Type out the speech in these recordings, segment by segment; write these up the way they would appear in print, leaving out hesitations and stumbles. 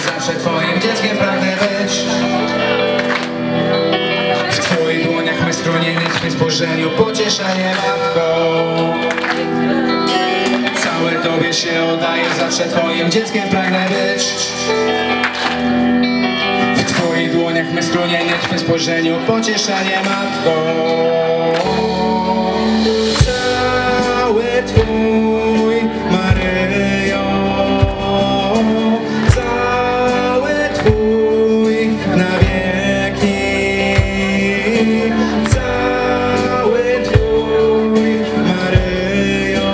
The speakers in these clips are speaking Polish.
zawsze twoim dzieckiem pragnę być. W twoich dłoniach my schronienie, w twym spojrzeniu pocieszenie matką. Całe tobie się oddaję, zawsze twoim dzieckiem pragnę być. W twoich dłoniach my schronienie, w twym spojrzeniu pocieszenie matką. Cały twój Maryjo, cały twój na wieki, cały twój Maryjo,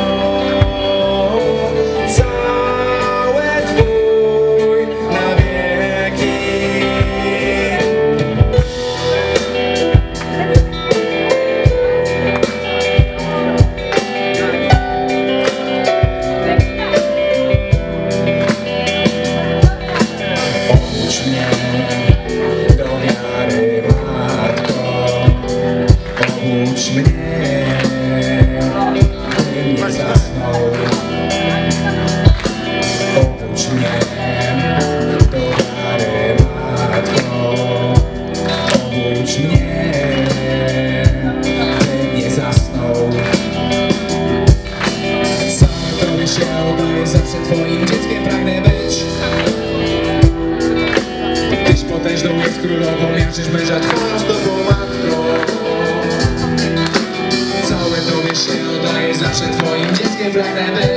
cały twój na wieki. Obudź mnie do wiary, matko, obudź mnie, bym nie zasnął. Obudź mnie do wiary, matko, obudź mnie, bym nie zasnął. Całe tobie się oddaję, zawsze twoim dzieckiem pragnę być. Tyś potężną jest królową, miażdżysz męża twoją z tobą matką. Całe tobie się oddaję, zawsze twoim dzieckiem pragnę być.